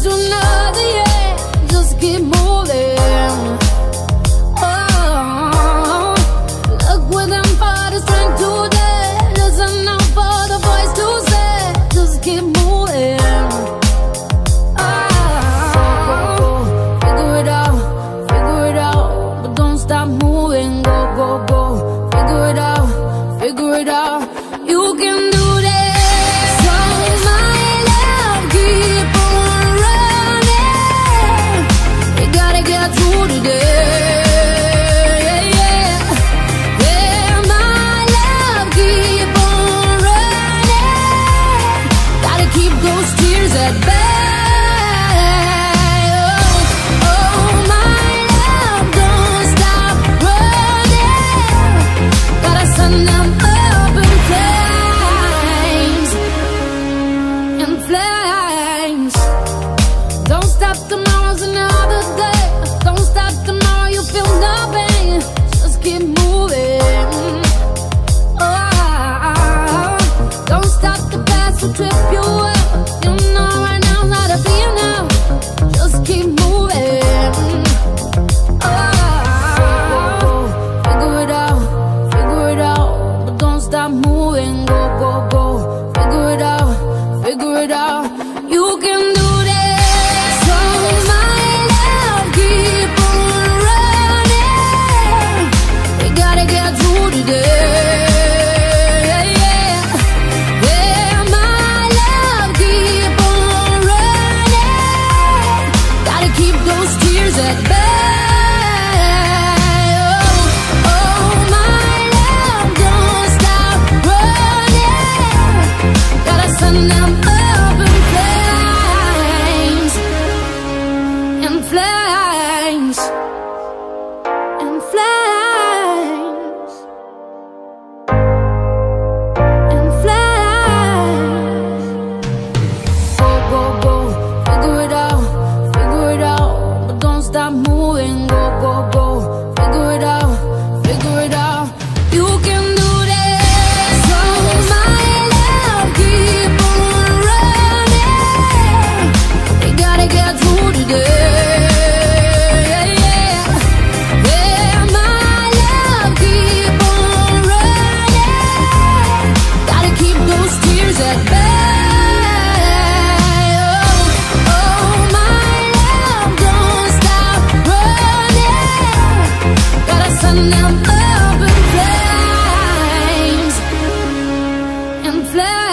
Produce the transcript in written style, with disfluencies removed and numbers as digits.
to another, yeah. Just keep moving. Oh, look with them for the strength to that. Listen out for the voice to say, just keep moving. Figure it out, but don't stop moving. Go, go, go. Figure it out, figure it out. You can do this. So my love, keep on running. You gotta get through today. Yeah, yeah, my love, keep on running. Gotta keep those tears at bay. Don't stop, tomorrow's another day. Don't stop, tomorrow you feel nothing. Just keep moving. Oh, don't stop, the past will trip you up. You know right now how to feel now. Just keep moving. Oh, figure it out, but don't stop moving. Go, go, go. Figure it out. You can do this. So my love, keep on running. We gotta get through today. Yeah, my love, keep on running. Gotta keep those tears at bay. Oh, my love, don't stop running. Gotta send them up in flames. In flames. In flames. In flames. Go, go, go. Figure it out, but don't stop moving. Go, go, go. Figure it out. You can do this. So my love, keep on running. You gotta get through today. Yeah, my love, keep on running. Gotta keep those tears at bay. Oh, my love, don't stop running. Gotta send them up in flames. In flames.